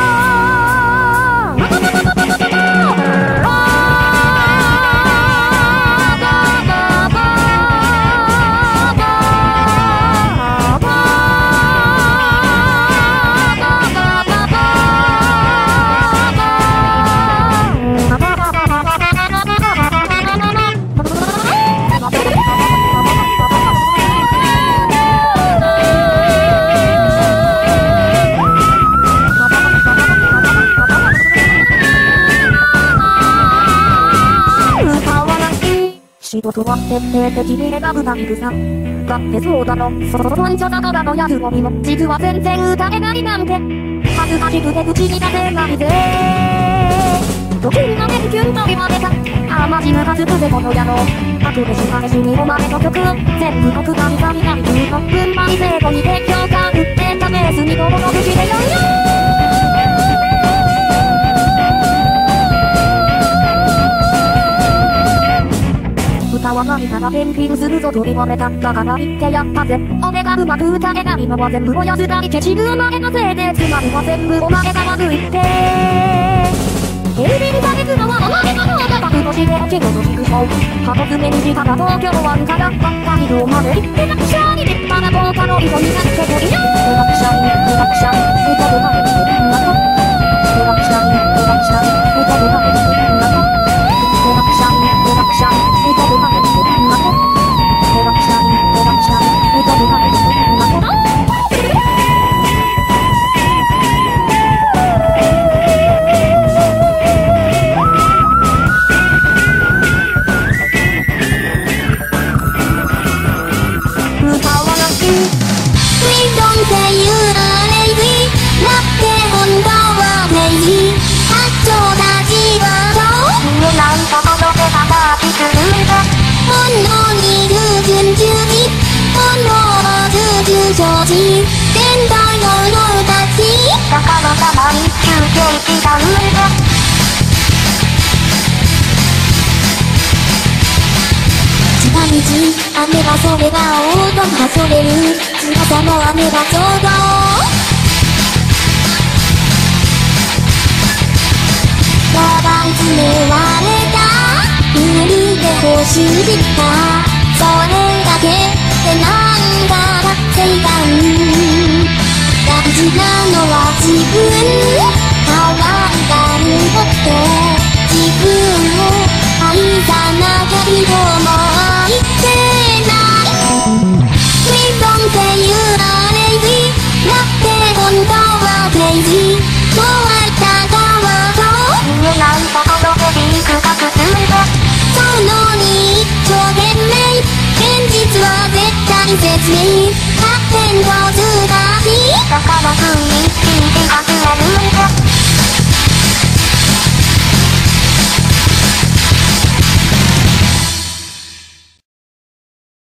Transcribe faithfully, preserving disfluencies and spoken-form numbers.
仕事は徹底的に選ぶタイプさ。だってそうだろ、そろそろんちょだとだのやつもみも、実は全然歌えないなんて。恥ずかしくて口に出せないぜ。ドキンのメキュンと言われた。あまじむかつくぜこの野郎。あくべし返しにお前の曲を、全部のくだりがりがり中の分番制度に提供が打ってたベースにどのの口でよいよ歌は何から返品するぞと言われた。だから言ってやったぜ。俺がうまく歌えないのは全部親伝い消しるお前のせいで、つまりは全部お前が悪いって。警備されるのはお前の方だ。覚悟しておけよと聞くそう。箱詰めにしたら東京湾から北海道まで行ってたくしゃに立派なボーカロイドになってこいよ。手がくしゃに、手がくしゃに、歌でかけてるんだと。手がくしゃに、手がくしゃに、歌でかけてるんだと。手がくしゃに、手がくしゃに、歌でかけてるんだと。手がくしゃに、手がくしゃに、歌でかけてるんだと。正直天台の夜たちだからたまに休憩した上で近道雨がそれがおうとはそれる翼の雨がちょうどやばい詰められたルールで報酬したそれだけでなんだ正解大事なのは自分可愛がること自分を愛さなきゃ人も愛せない We don't say you are lazy だって本当は crazy そうあった側と見えないところでビークが進んでそのに一丁懸命現実は絶対説明発展上手だしだから